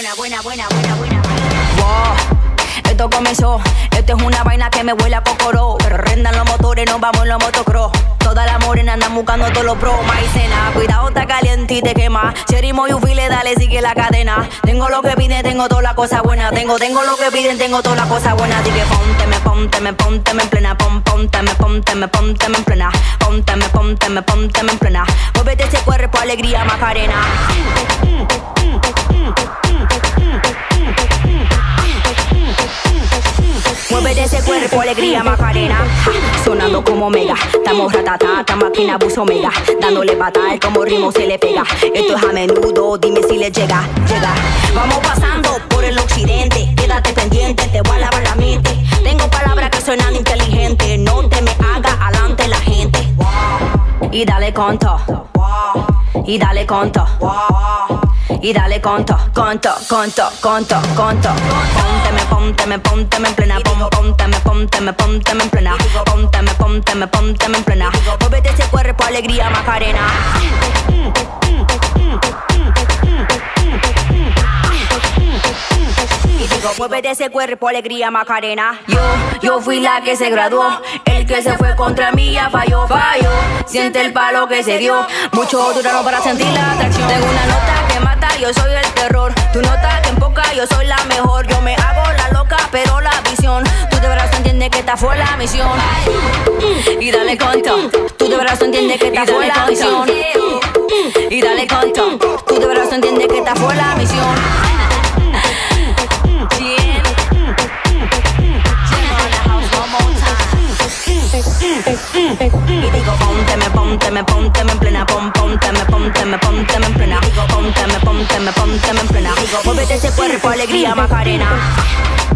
Wow, esto comenzó, esto es una vaina que me huele a cocoró. Pero rendan los motores, nos vamos en los motocross. Todas las morenas andan buscando todos los pros. Maicena, cuidado, está caliente y te quema. Cherry Moyufile, dale, sigue la cadena. Tengo lo que piden, tengo toda la cosa buena. Tengo lo que piden, tengo toda la cosa buena. Así que pónteme en plena. Pónteme en plena. Pónteme en plena. Muévete ese cuerpo, alegría, Macarena. Muévete ese cuerpo, alegría, Macarena. Sonando como mega, estamos ratata, esta máquina buzo mega. Dándole patada, como ritmo se le pega. Esto es a menudo, dime si le llega. Vamos pasando por el occidente. Quédate pendiente, te voy a lavar la mente. Tengo palabras que suenan inteligentes. No te me haga alante la gente. Y dale conto. Y dale conto. Y dale conto. Pónteme en plena. Pónteme en plena. Pónteme en plena. Muévete ese cuerpo, alegría, Macarena. Y digo, muévete ese cuerpo, alegría, Macarena. Yo fui la que se graduó. El que se fue contra mí ya falló. Siente el palo que se dio. Mucho duraron para sentir la atracción. Tengo una nota que mata, yo soy el terror. Tu nota que empoca, yo soy la mejor. Yo me hago la loca, pero la visión. Tú de verdad entiendes que esta fue la misión. Y dale conto. Tú de verdad entiendes que esta fue la misión. Y dale conto. Tú de verdad entiendes que esta fue la misión. Y digo, pónteme en plena. Pónteme en plena. Pónteme en plena. Muévete ese cuerpo, alegría, Macarena.